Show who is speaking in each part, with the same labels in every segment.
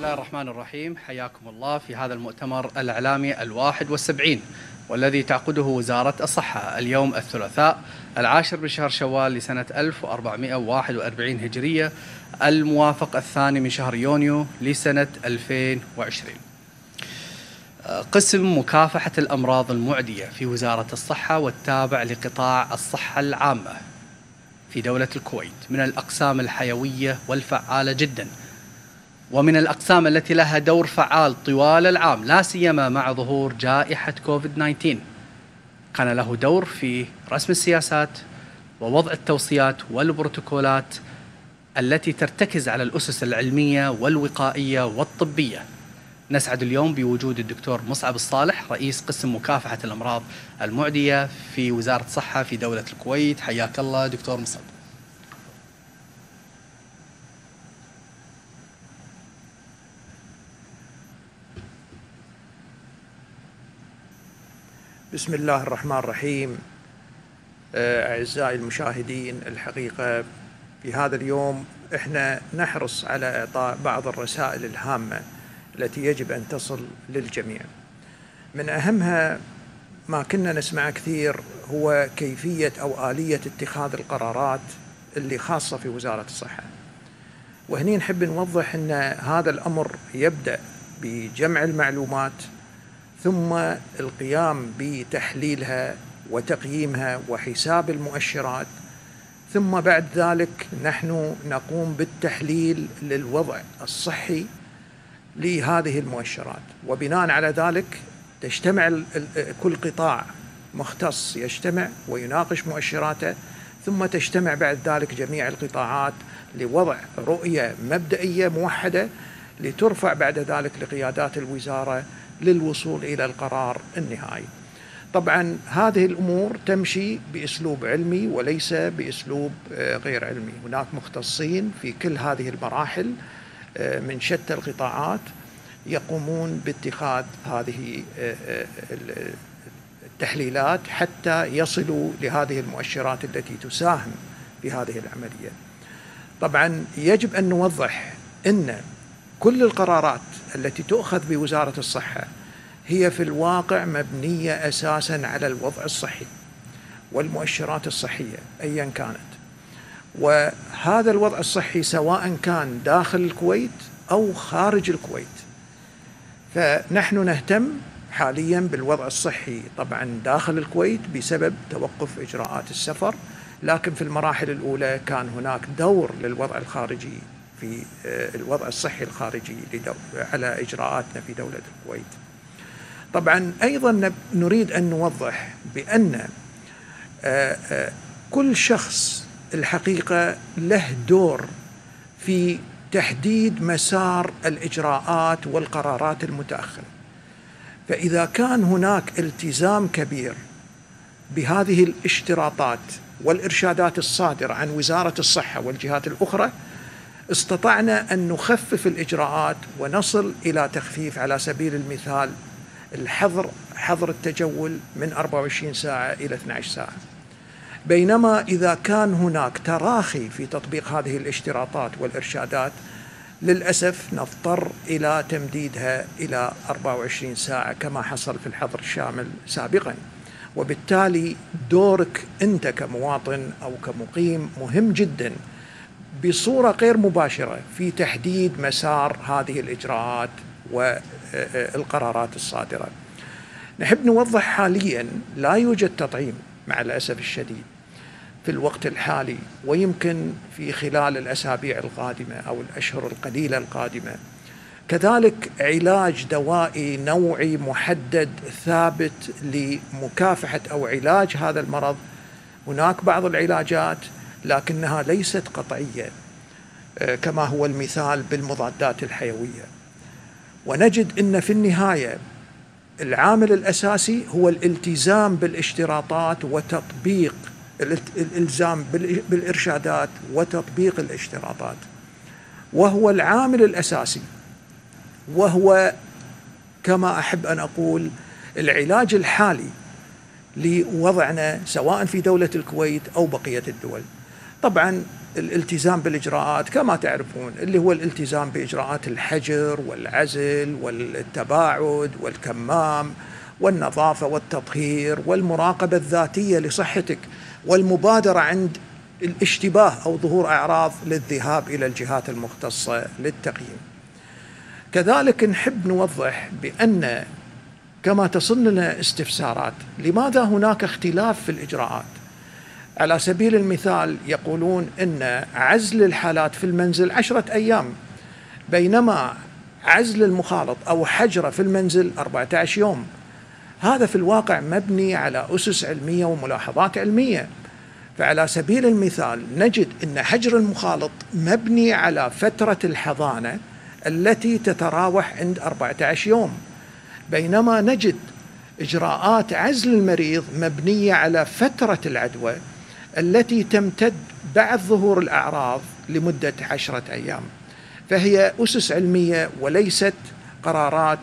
Speaker 1: الله الرحمن الرحيم. حياكم الله في هذا المؤتمر الإعلامي 71 والذي تعقده وزارة الصحة اليوم الثلاثاء 10 من شهر شوال لسنة 1441 هجرية الموافق 2 من شهر يونيو لسنة 2020. قسم مكافحة الأمراض المعدية في وزارة الصحة والتابع لقطاع الصحة العامة في دولة الكويت من الأقسام الحيوية والفعالة جداً، ومن الأقسام التي لها دور فعال طوال العام، لا سيما مع ظهور جائحة كوفيد-19. كان له دور في رسم السياسات ووضع التوصيات والبروتوكولات التي ترتكز على الأسس العلمية والوقائية والطبية. نسعد اليوم بوجود الدكتور مصعب الصالح، رئيس قسم مكافحة الأمراض المعدية في وزارة الصحة في دولة الكويت. حياك الله دكتور مصعب.
Speaker 2: بسم الله الرحمن الرحيم. أعزائي المشاهدين، الحقيقة في هذا اليوم احنا نحرص على إعطاء بعض الرسائل الهامة التي يجب أن تصل للجميع. من أهمها ما كنا نسمع كثير هو كيفية أو آلية اتخاذ القرارات اللي خاصة في وزارة الصحة، وهني نحب نوضح أن هذا الأمر يبدأ بجمع المعلومات ثم القيام بتحليلها وتقييمها وحساب المؤشرات، ثم بعد ذلك نحن نقوم بالتحليل للوضع الصحي لهذه المؤشرات، وبناء على ذلك تجتمع كل قطاع مختص يجتمع ويناقش مؤشراته، ثم تجتمع بعد ذلك جميع القطاعات لوضع رؤية مبدئية موحدة لترفع بعد ذلك لقيادات الوزارة للوصول إلى القرار النهائي. طبعا هذه الأمور تمشي بأسلوب علمي وليس بأسلوب غير علمي. هناك مختصين في كل هذه المراحل من شتى القطاعات يقومون باتخاذ هذه التحليلات حتى يصلوا لهذه المؤشرات التي تساهم في هذه العملية. طبعا يجب أن نوضح أن كل القرارات التي تؤخذ بوزارة الصحة هي في الواقع مبنية أساساً على الوضع الصحي والمؤشرات الصحية أياً كانت، وهذا الوضع الصحي سواء كان داخل الكويت أو خارج الكويت. فنحن نهتم حالياً بالوضع الصحي طبعاً داخل الكويت بسبب توقف إجراءات السفر، لكن في المراحل الأولى كان هناك دور للوضع الخارجي في الوضع الصحي الخارجي على إجراءاتنا في دولة الكويت. طبعا أيضا نريد أن نوضح بأن كل شخص الحقيقة له دور في تحديد مسار الإجراءات والقرارات المتأخرة. فإذا كان هناك التزام كبير بهذه الاشتراطات والإرشادات الصادرة عن وزارة الصحة والجهات الأخرى، استطعنا أن نخفف الإجراءات ونصل إلى تخفيف. على سبيل المثال حظر التجول من 24 ساعة إلى 12 ساعة، بينما إذا كان هناك تراخي في تطبيق هذه الاشتراطات والإرشادات للأسف نضطر إلى تمديدها إلى 24 ساعة كما حصل في الحظر الشامل سابقا. وبالتالي دورك أنت كمواطن أو كمقيم مهم جدا بصورة غير مباشرة في تحديد مسار هذه الإجراءات والقرارات الصادرة. نحب نوضح حاليا لا يوجد تطعيم مع الأسف الشديد في الوقت الحالي، ويمكن في خلال الأسابيع القادمة أو الأشهر القليلة القادمة. كذلك علاج دوائي نوعي محدد ثابت لمكافحة أو علاج هذا المرض. هناك بعض العلاجات لكنها ليست قطعية كما هو المثال بالمضادات الحيوية. ونجد أن في النهاية العامل الأساسي هو الالتزام بالاشتراطات وتطبيق الالزام بالإرشادات وتطبيق الاشتراطات، وهو العامل الأساسي، وهو كما أحب أن أقول العلاج الحالي لوضعنا سواء في دولة الكويت أو بقية الدول. طبعا الالتزام بالإجراءات كما تعرفون، اللي هو الالتزام بإجراءات الحجر والعزل والتباعد والكمام والنظافة والتطهير والمراقبة الذاتية لصحتك، والمبادرة عند الاشتباه أو ظهور أعراض للذهاب إلى الجهات المختصة للتقييم. كذلك نحب نوضح بأن كما تصل لنا استفسارات لماذا هناك اختلاف في الإجراءات. على سبيل المثال يقولون أن عزل الحالات في المنزل 10 أيام، بينما عزل المخالط أو حجره في المنزل 14 يوم. هذا في الواقع مبني على أسس علمية وملاحظات علمية. فعلى سبيل المثال نجد أن حجر المخالط مبني على فترة الحضانة التي تتراوح عند 14 يوم، بينما نجد إجراءات عزل المريض مبنية على فترة العدوى التي تمتد بعد ظهور الأعراض لمدة 10 أيام. فهي أسس علمية وليست قرارات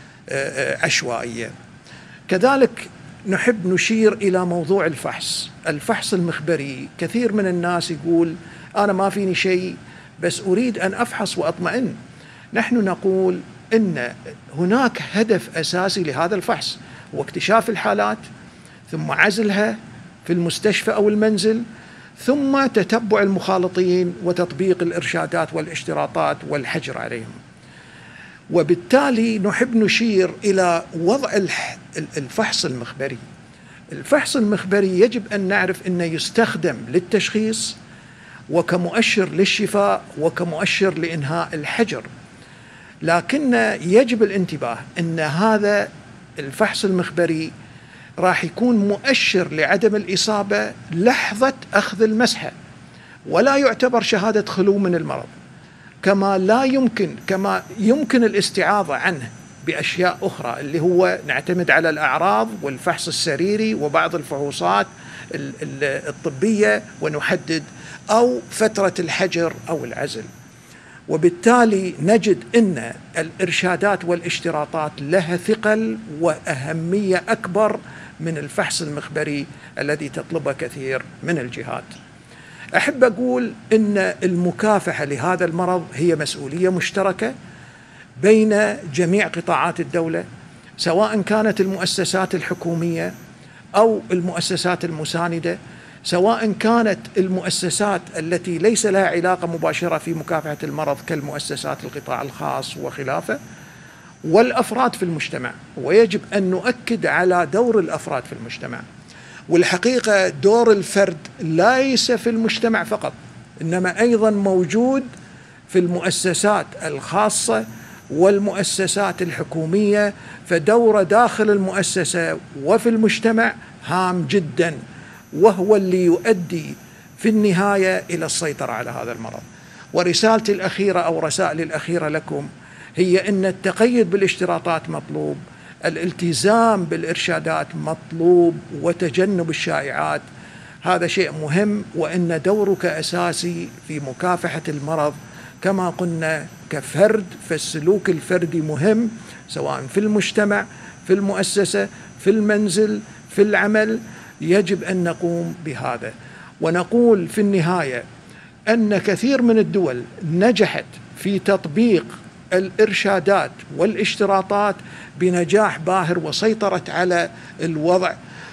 Speaker 2: عشوائية. كذلك نحب نشير إلى موضوع الفحص المخبري. كثير من الناس يقول أنا ما فيني شيء بس أريد أن أفحص وأطمئن. نحن نقول إن هناك هدف أساسي لهذا الفحص، هو اكتشاف الحالات ثم عزلها في المستشفى أو المنزل، ثم تتبع المخالطين وتطبيق الإرشادات والاشتراطات والحجر عليهم. وبالتالي نحب نشير إلى وضع الفحص المخبري. الفحص المخبري يجب أن نعرف أنه يستخدم للتشخيص وكمؤشر للشفاء وكمؤشر لإنهاء الحجر، لكن يجب الانتباه أن هذا الفحص المخبري راح يكون مؤشر لعدم الإصابة لحظة أخذ المسحة، ولا يعتبر شهادة خلو من المرض، كما يمكن الاستعاضة عنه بأشياء أخرى، اللي هو نعتمد على الأعراض والفحص السريري وبعض الفحوصات الطبية ونحدد أو فترة الحجر أو العزل. وبالتالي نجد أن الإرشادات والاشتراطات لها ثقل وأهمية أكبر من الفحص المخبري الذي تطلبه كثير من الجهات. أحب أقول أن المكافحة لهذا المرض هي مسؤولية مشتركة بين جميع قطاعات الدولة، سواء كانت المؤسسات الحكومية أو المؤسسات المساندة، سواء كانت المؤسسات التي ليس لها علاقة مباشرة في مكافحة المرض كالمؤسسات القطاع الخاص وخلافه، والأفراد في المجتمع. ويجب أن نؤكد على دور الأفراد في المجتمع. والحقيقة دور الفرد ليس في المجتمع فقط، إنما أيضا موجود في المؤسسات الخاصة والمؤسسات الحكومية. فدوره داخل المؤسسة وفي المجتمع هام جدا، وهو اللي يؤدي في النهاية إلى السيطرة على هذا المرض. ورسالتي الأخيرة أو رسائلي الأخيرة لكم هي أن التقيد بالاشتراطات مطلوب، الالتزام بالإرشادات مطلوب، وتجنب الشائعات هذا شيء مهم، وأن دورك أساسي في مكافحة المرض. كما قلنا كفرد، فالسلوك الفردي مهم، سواء في المجتمع، في المؤسسة، في المنزل، في العمل. يجب أن نقوم بهذا. ونقول في النهاية أن كثير من الدول نجحت في تطبيق الإرشادات والاشتراطات بنجاح باهر، وسيطرت على الوضع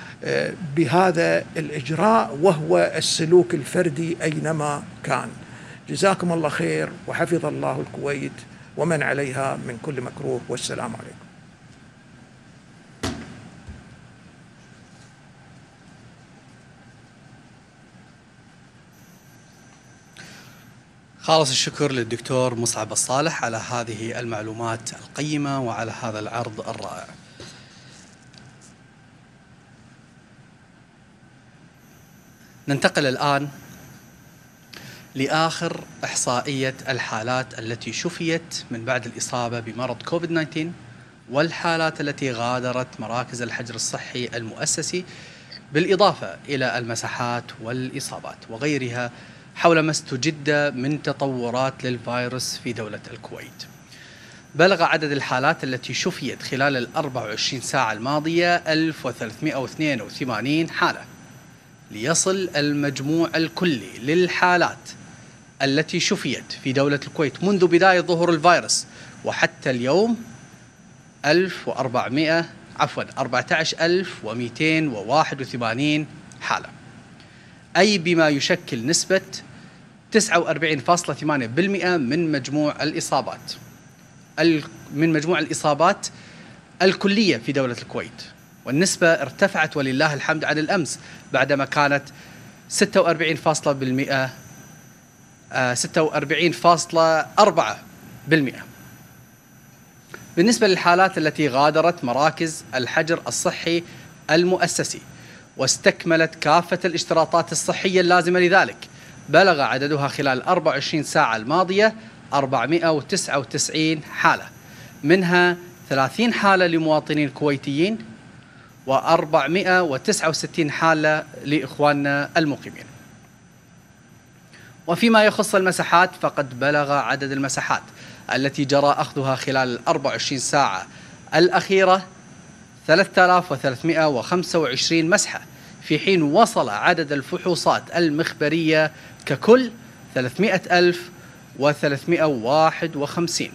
Speaker 2: بهذا الإجراء، وهو السلوك الفردي أينما كان. جزاكم الله خير، وحفظ الله الكويت ومن عليها من كل مكروه، والسلام عليكم.
Speaker 1: خالص الشكر للدكتور مصعب الصالح على هذه المعلومات القيمة وعلى هذا العرض الرائع. ننتقل الآن لآخر إحصائية الحالات التي شفيت من بعد الإصابة بمرض كوفيد-19 والحالات التي غادرت مراكز الحجر الصحي المؤسسي، بالإضافة إلى المساحات والإصابات وغيرها حول ما استجد من تطورات للفيروس في دولة الكويت. بلغ عدد الحالات التي شفيت خلال 24 ساعة الماضية 1382 حالة، ليصل المجموع الكلي للحالات التي شفيت في دولة الكويت منذ بداية ظهور الفيروس وحتى اليوم 14281 حالة، أي بما يشكل نسبة 49.8% من مجموع الإصابات الكلية في دولة الكويت. والنسبة ارتفعت ولله الحمد عن الأمس بعدما كانت 46.4%. بالنسبة للحالات التي غادرت مراكز الحجر الصحي المؤسسي واستكملت كافة الاشتراطات الصحية اللازمة لذلك، بلغ عددها خلال 24 ساعة الماضية 499 حالة، منها 30 حالة لمواطنين كويتيين و469 حالة لإخواننا المقيمين. وفيما يخص المساحات فقد بلغ عدد المساحات التي جرى أخذها خلال 24 ساعة الأخيرة 3325 مسحة، في حين وصل عدد الفحوصات المخبرية ككل 300,351.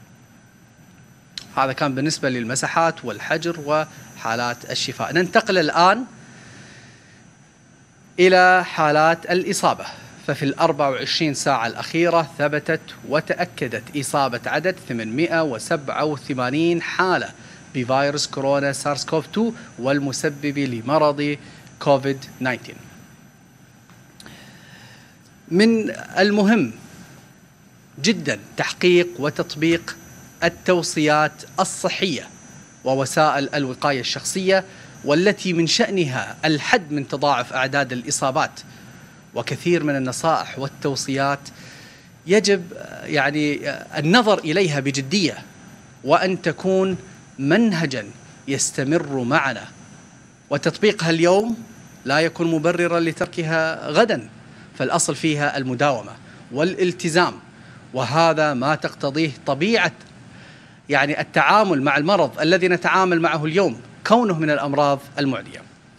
Speaker 1: هذا كان بالنسبة للمساحات والحجر وحالات الشفاء. ننتقل الآن إلى حالات الإصابة. ففي 24 ساعة الأخيرة ثبتت وتأكدت إصابة عدد 887 حالة بفيروس كورونا سارس كوف 2 والمسبب لمرض كوفيد-19. من المهم جدا تحقيق وتطبيق التوصيات الصحية ووسائل الوقاية الشخصية، والتي من شأنها الحد من تضاعف أعداد الإصابات. وكثير من النصائح والتوصيات يجب النظر إليها بجدية، وأن تكون منهجا يستمر معنا، وتطبيقها اليوم لا يكون مبررا لتركها غدا، فالأصل فيها المداومة والالتزام، وهذا ما تقتضيه طبيعة التعامل مع المرض الذي نتعامل معه اليوم، كونه من الأمراض المعدية.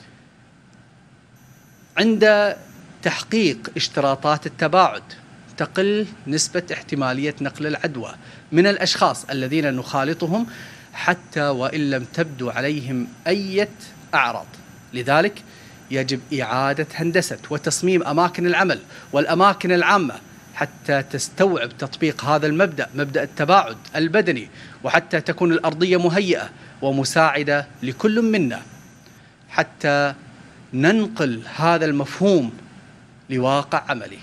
Speaker 1: عند تحقيق اشتراطات التباعد تقل نسبة احتمالية نقل العدوى من الأشخاص الذين نخالطهم حتى وإن لم تبدو عليهم أي أعراض. لذلك يجب إعادة هندسة وتصميم أماكن العمل والأماكن العامة حتى تستوعب تطبيق هذا المبدأ، مبدأ التباعد البدني، وحتى تكون الأرضية مهيئة ومساعدة لكل منا حتى ننقل هذا المفهوم لواقع عملي.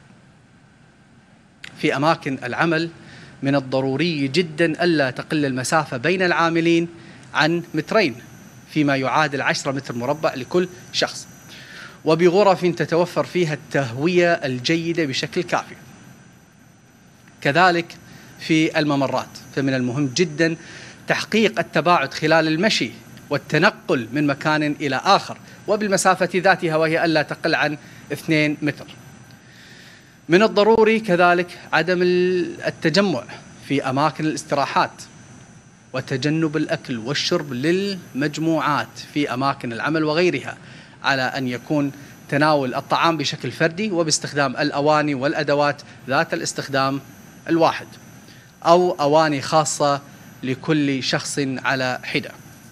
Speaker 1: في أماكن العمل من الضروري جدا ألا تقل المسافة بين العاملين عن 2 متر، فيما يعادل 10 متر مربع لكل شخص، وبغرف تتوفر فيها التهوية الجيدة بشكل كافي. كذلك في الممرات، فمن المهم جدا تحقيق التباعد خلال المشي والتنقل من مكان إلى آخر، وبالمسافة ذاتها وهي ألا تقل عن 2 متر. من الضروري كذلك عدم التجمع في أماكن الاستراحات، وتجنب الأكل والشرب للمجموعات في أماكن العمل وغيرها، على أن يكون تناول الطعام بشكل فردي وباستخدام الأواني والأدوات ذات الاستخدام الواحد، أو أواني خاصة لكل شخص على حدة.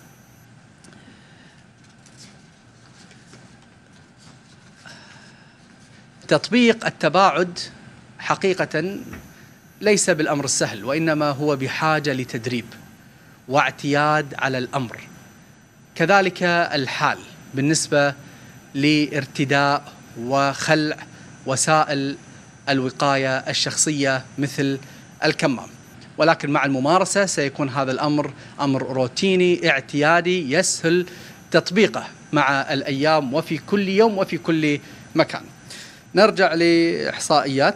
Speaker 1: تطبيق التباعد حقيقة ليس بالأمر السهل، وإنما هو بحاجة لتدريب واعتياد على الأمر. كذلك الحال بالنسبة لارتداء وخلع وسائل الوقاية الشخصية مثل الكمام، ولكن مع الممارسة سيكون هذا الأمر أمر روتيني اعتيادي يسهل تطبيقه مع الأيام وفي كل يوم وفي كل مكان. نرجع لإحصائيات.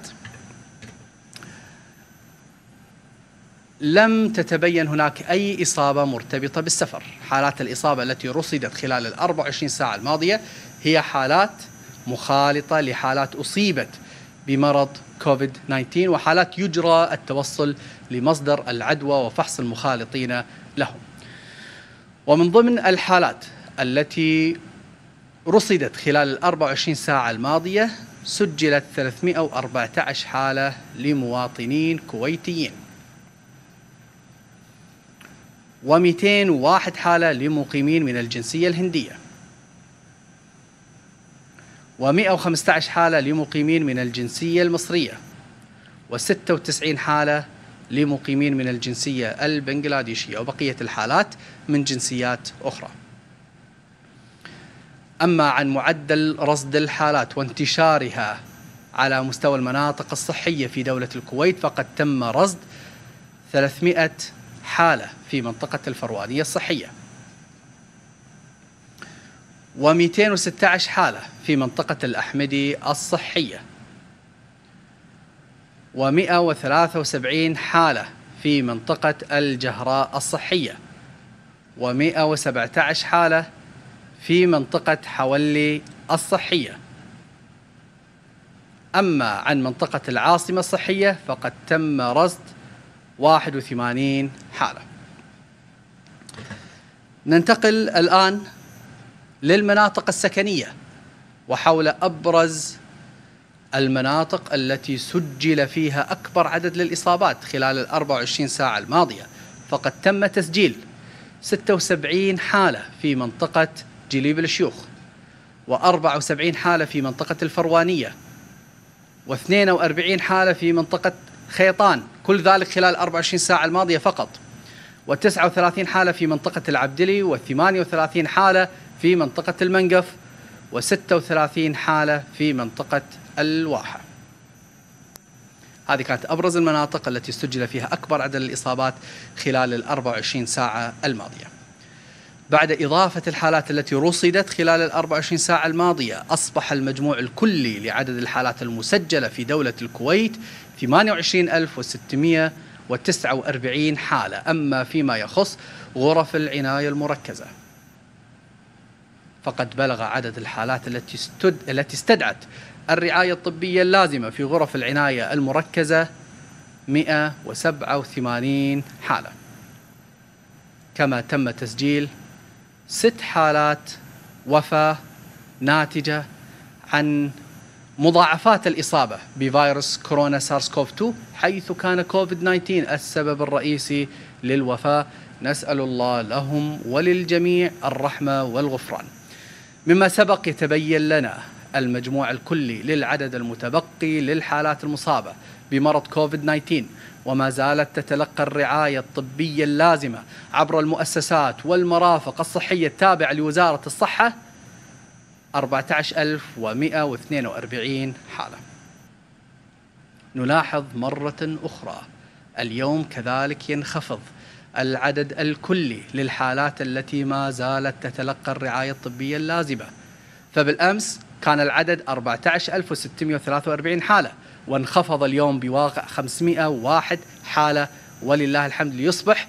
Speaker 1: لم تتبين هناك أي إصابة مرتبطة بالسفر. حالات الإصابة التي رصدت خلال 24 ساعة الماضية هي حالات مخالطة لحالات أصيبت بمرض كوفيد-19، وحالات يجرى التوصل لمصدر العدوى وفحص المخالطين لهم. ومن ضمن الحالات التي رصدت خلال 24 ساعة الماضية سجلت 314 حالة لمواطنين كويتيين، و201 حالة لمقيمين من الجنسية الهندية، و115 حالة لمقيمين من الجنسية المصرية، و96 حالة لمقيمين من الجنسية البنغلاديشية، وبقية الحالات من جنسيات أخرى. أما عن معدل رصد الحالات وانتشارها على مستوى المناطق الصحية في دولة الكويت، فقد تم رصد 300 حالة في منطقة الفروانية الصحية، و216 حالة في منطقة الأحمدي الصحية، و173 حالة في منطقة الجهراء الصحية، و117 حالة في منطقة حولي الصحية. أما عن منطقة العاصمة الصحية فقد تم رصد 81 حالة. ننتقل الآن للمناطق السكنية وحول أبرز المناطق التي سجل فيها أكبر عدد للإصابات خلال 24 ساعة الماضية. فقد تم تسجيل 76 حالة في منطقة جليب الشيوخ، و74 حالة في منطقة الفروانية، و42 حالة في منطقة خيطان، كل ذلك خلال 24 ساعة الماضية فقط، و39 حالة في منطقة العبدلي، و38 حالة في منطقة المنقف، و36 حالة في منطقة الواحة. هذه كانت أبرز المناطق التي سجل فيها أكبر عدد الإصابات خلال 24 ساعة الماضية. بعد إضافة الحالات التي رصدت خلال 24 ساعة الماضية، أصبح المجموع الكلي لعدد الحالات المسجلة في دولة الكويت 28,649 حالة. أما فيما يخص غرف العناية المركزة فقد بلغ عدد الحالات التي استدعت الرعاية الطبية اللازمة في غرف العناية المركزة 187 حالة، كما تم تسجيل 6 حالات وفاة ناتجة عن مضاعفات الإصابة بفيروس كورونا سارس كوف 2، حيث كان كوفيد-19 السبب الرئيسي للوفاة. نسأل الله لهم وللجميع الرحمة والغفران. مما سبق يتبين لنا المجموع الكلي للعدد المتبقي للحالات المصابة بمرض كوفيد-19، وما زالت تتلقى الرعاية الطبية اللازمة عبر المؤسسات والمرافق الصحية التابعة لوزارة الصحة 14,142 حالة. نلاحظ مرة أخرى اليوم كذلك ينخفض العدد الكلي للحالات التي ما زالت تتلقى الرعاية الطبية اللازمة، فبالأمس كان العدد 14,643 حالة، وانخفض اليوم بواقع 501 حالة ولله الحمد ليصبح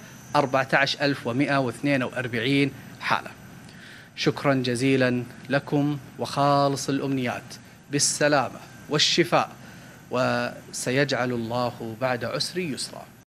Speaker 1: 14,142 حالة. شكرا جزيلا لكم وخالص الأمنيات بالسلامة والشفاء، وسيجعل الله بعد عسر يسرا.